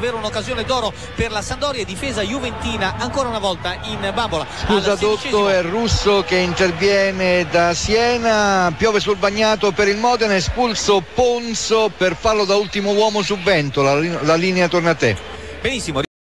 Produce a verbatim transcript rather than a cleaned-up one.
davvero un'occasione d'oro per la Sampdoria, difesa juventina ancora una volta in bambola. Scusa Dotto, è Russo che interviene da Siena, piove sul bagnato per il Modena, espulso Ponzo per fallo da ultimo uomo su Ventola, la linea torna a te. Benissimo.